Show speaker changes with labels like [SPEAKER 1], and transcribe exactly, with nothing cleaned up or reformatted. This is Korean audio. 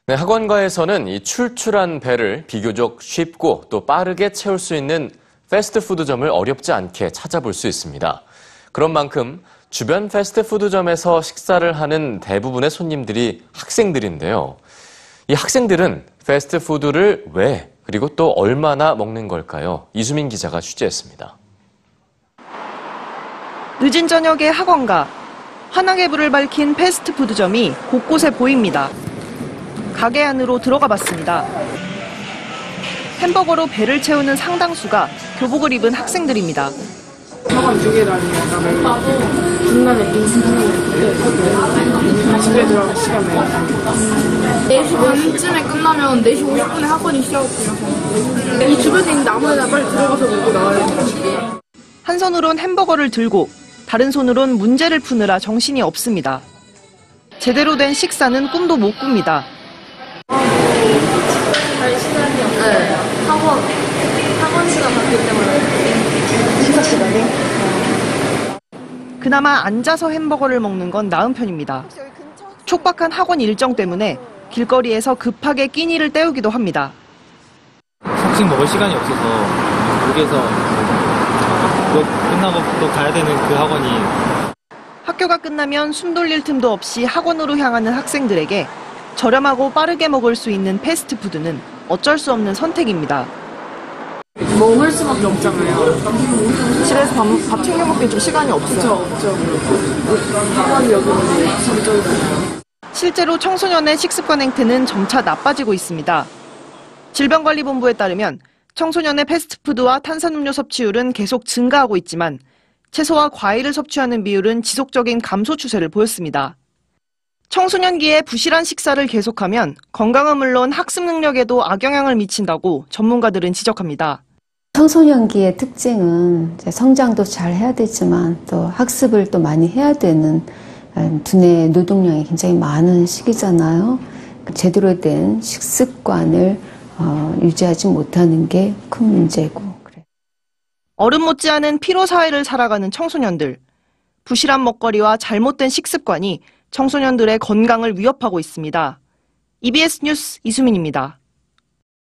[SPEAKER 1] 네, 학원가에서는 이 출출한 배를 비교적 쉽고 또 빠르게 채울 수 있는 패스트푸드점을 어렵지 않게 찾아볼 수 있습니다. 그런 만큼 주변 패스트푸드점에서 식사를 하는 대부분의 손님들이 학생들인데요. 이 학생들은 패스트푸드를 왜 그리고 또 얼마나 먹는 걸까요? 이수민 기자가 취재했습니다.
[SPEAKER 2] 늦은 저녁에 학원가, 환하게 불을 밝힌 패스트푸드점이 곳곳에 보입니다. 가게 안으로 들어가 봤습니다. 햄버거로 배를 채우는 상당수가 교복을 입은 학생들입니다.
[SPEAKER 3] 학원 두 개 다니다가 중간에 인수하는데 집에 들어갈 시간에
[SPEAKER 4] 네 시 반쯤에 끝나면 네 시 오십 분에 학원이 시작돼요. 이 주변에 있는 아무 데나 빨리 들어가서 먹고 나와야 돼요.
[SPEAKER 2] 한 손으론 햄버거를 들고 다른 손으론 문제를 푸느라 정신이 없습니다. 제대로 된 식사는 꿈도 못 꿉니다.
[SPEAKER 4] 잘 시간이 없어요. 네. 학원, 학원 시간 바뀌기 때문에.
[SPEAKER 2] 식사 시간에? 그나마 앉아서 햄버거를 먹는 건 나은 편입니다. 촉박한 학원 일정 때문에 길거리에서 급하게 끼니를 때우기도 합니다.
[SPEAKER 5] 석식 먹을 시간이 없어서 여기에서 끝나고 또 가야 되는 그 학원이.
[SPEAKER 2] 학교가 끝나면 숨 돌릴 틈도 없이 학원으로 향하는 학생들에게 저렴하고 빠르게 먹을 수 있는 패스트푸드는 어쩔 수 없는 선택입니다.
[SPEAKER 3] 먹을 수밖에 없잖아요.
[SPEAKER 2] 집에서 밥, 밥 챙겨 먹기 좀 시간이 없어요.
[SPEAKER 3] 없죠, 없죠. 학원이 여기는 장점이잖아요.
[SPEAKER 2] 실제로 청소년의 식습관 행태는 점차 나빠지고 있습니다. 질병관리본부에 따르면 청소년의 패스트푸드와 탄산음료 섭취율은 계속 증가하고 있지만 채소와 과일을 섭취하는 비율은 지속적인 감소 추세를 보였습니다. 청소년기에 부실한 식사를 계속하면 건강은 물론 학습 능력에도 악영향을 미친다고 전문가들은 지적합니다.
[SPEAKER 6] 청소년기의 특징은 성장도 잘 해야 되지만 또 학습을 또 많이 해야 되는 두뇌 노동량이 굉장히 많은 시기잖아요. 제대로 된 식습관을 어, 유지하지 못하는 게 큰 문제고. 그래.
[SPEAKER 2] 어른 못지않은 피로 사회를 살아가는 청소년들. 부실한 먹거리와 잘못된 식습관이 청소년들의 건강을 위협하고 있습니다. 이비에스 뉴스 이수민입니다.